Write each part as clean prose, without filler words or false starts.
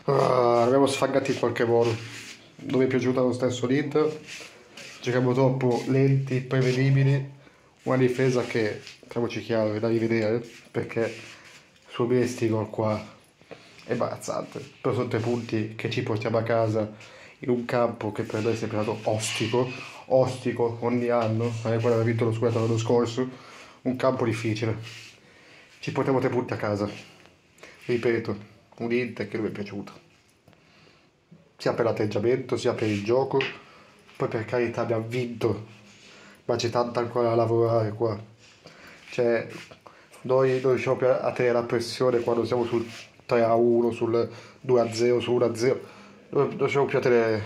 Abbiamo sfangati in qualche modo. Non mi è piaciuta lo stesso l'Inter. Giochiamo troppo lenti, prevedibili. Una difesa che, facciamoci chiaro, è da rivedere perché su questi gol qua è imbarazzante. Però sono 3 punti che ci portiamo a casa in un campo che per noi è sempre stato ostico ogni anno, anche quando abbiamo vinto lo scudetto l'anno scorso, un campo difficile. Ci portiamo 3 punti a casa. Ripeto, un Inter che non mi è piaciuto sia per l'atteggiamento sia per il gioco. Poi per carità abbiamo vinto, ma c'è tanto ancora da lavorare qua. Cioè, noi non riusciamo più a tenere la pressione quando siamo sul 3-1, sul 2-0, su 1-0. Non riusciamo più a tenere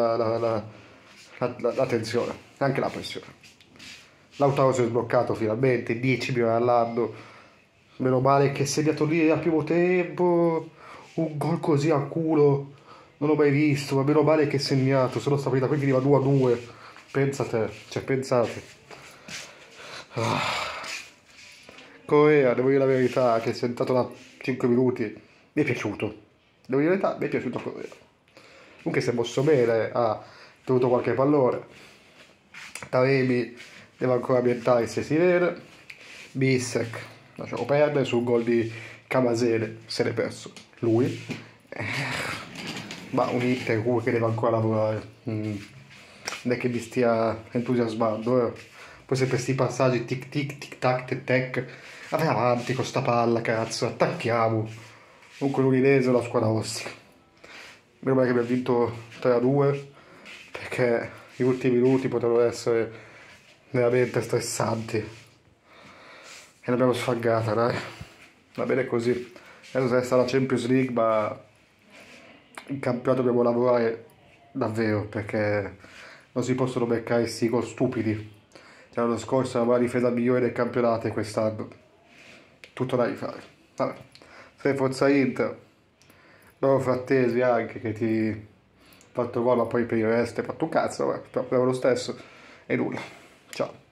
la tensione, anche la pressione. Lautaro si è sbloccato finalmente, 10 milioni all'anno. Meno male che è segnato lì al primo tempo, un gol così a culo. Non l'ho mai visto, ma meno male che è segnato, se no sta partita qui finiva 2-2. Pensa te, cioè pensate. Ah. Corea, devo dire la verità, che si è entrato da 5 minuti, mi è piaciuto. Devo dire la verità, mi è piaciuto Corea. Comunque si è mosso bene, ha tenuto qualche pallone. Taremi deve ancora ambientarsi e si vede. Bissek, lasciamo perdere sul gol di Camasele, se l'è perso lui. Ma un Inter comunque che deve ancora lavorare. Non è che mi stia entusiasmando. Poi sempre questi passaggi tic tic tic tac tic tac. Vai avanti con sta palla, cazzo, attacchiamo. Comunque l'Udinese è una squadra ostica. Meno male che abbiamo vinto 3-2 perché gli ultimi minuti potevano essere veramente stressanti. E l'abbiamo sfangata, dai. Va bene così. Adesso resta la Champions League, ma in campionato dobbiamo lavorare davvero perché non si possono beccare questi gol stupidi. Cioè, l'anno scorso aveva la difesa migliore del campionato e quest'anno tutto da rifare. Vabbè, sei forza Inter, bravo Frattesi anche che ti ha fatto gol, ma poi per il resto hai fatto un cazzo, vabbè, però lo stesso e nulla. Ciao.